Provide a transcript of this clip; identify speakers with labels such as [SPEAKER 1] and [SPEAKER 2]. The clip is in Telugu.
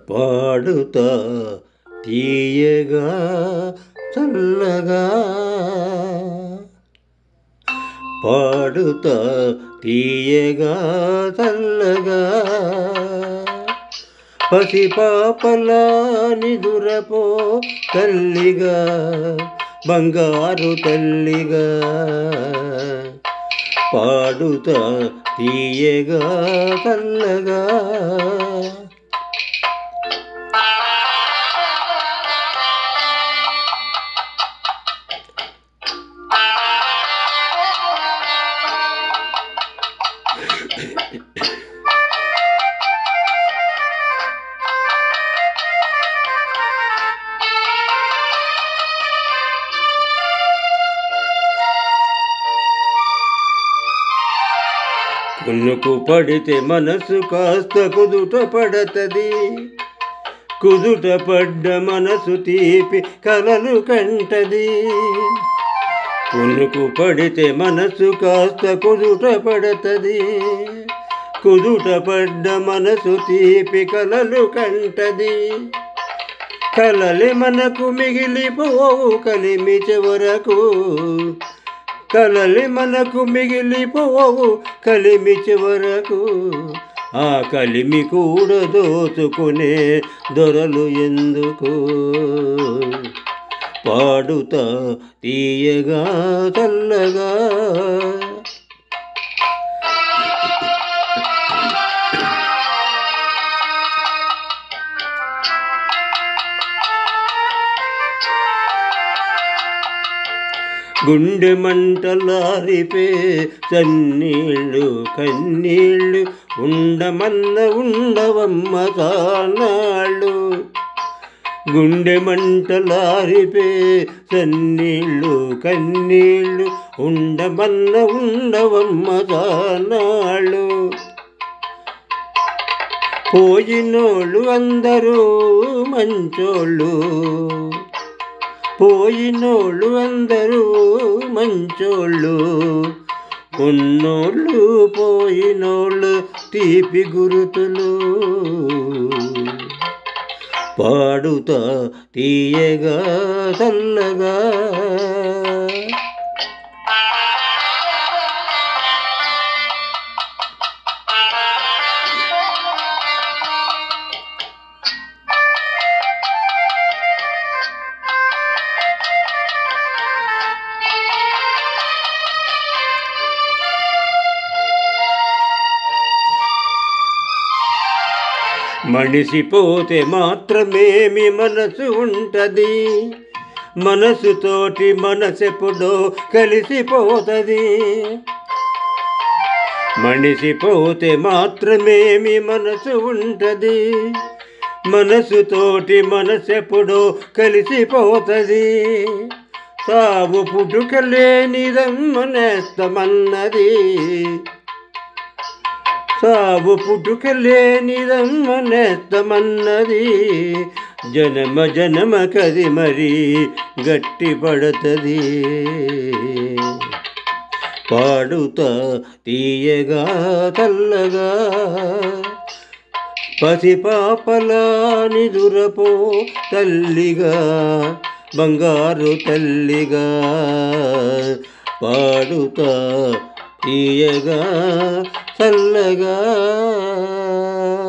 [SPEAKER 1] పాడుతా తీయగా చల్లగా, పాడుతా తీయగా చల్లగా, పసిపాపలా నిదురపో తల్లిగా, బంగారు తల్లిగా, పాడుతా తీయగా చల్లగా. కునుకు పడితే మనసు కాస్త కుదుట పడతది, కుదుట పడ్డ మనసు తీపి కలలు కంటది. కునుకు పడితే మనసు కాస్త కుదుట పడతది, కుదుట పడ్డ మనసు తీపి కలలు కంటది. కలలి మనకు మిగిలిపోవు కలిమి చివరకు, కలలి మనకు మిగిలిపోవు కలిమి చివరకు. ఆ కలిమి కూడా దోచుకునే దొరలు ఎందుకు, పాడుతా తీయగా చల్లగా. గుండె మంటలారిపే చన్నీళ్ళు కన్నీళ్ళు, ఉండమన్న ఉండవమ్మ తానాళ్ళు. గుండె మంటలారిపే చన్నీళ్ళు కన్నీళ్ళు, ఉండమన్న ఉండవమ్మ తానాళ్ళు. పోయినోళ్ళు అందరూ మంచోళ్ళు, పోయినోళ్ళు అందరూ మంచోళ్ళు, ఉన్నోళ్ళు పోయినోళ్ళు తీపి గురుతులు. పాడుతా తీయగా చల్లగా. మనిసిపోతే మాత్రమేమి మనసు ఉంటది, మనసుతోటి మనసెప్పుడో కలిసిపోతది. మనిసిపోతే మాత్రమేమి మనసు ఉంటది, మనసుతోటి మనసెప్పుడో కలిసిపోతది. సావు పుట్టుక లేనిదమ్మనేస్తమన్నది, సావు పుట్టుక లేనిదమ్మనేస్తమన్నది. జనమ జనమ కది మరి గట్టి పడతది. పాడుతా తీయగా చల్లగా, పసిపాపలా నిదురపో తల్లిగా, బంగారు తల్లిగా, పాడుతా తీయగా చల్లగా.